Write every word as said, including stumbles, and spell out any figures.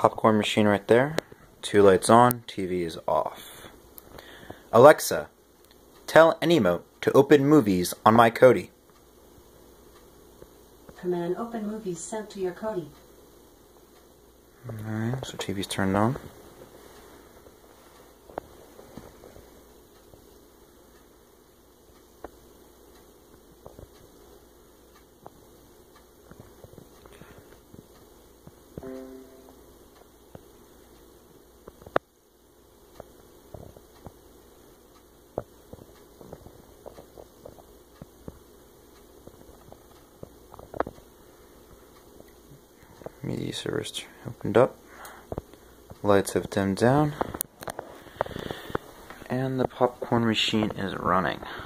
popcorn machine right there. Two lights on, T V is off. Alexa, tell Anymote to open movies on my Kodi. Command open movies sent to your Kodi. Alright, so T V's turned on. Media servers opened up, lights have dimmed down, and the popcorn machine is running.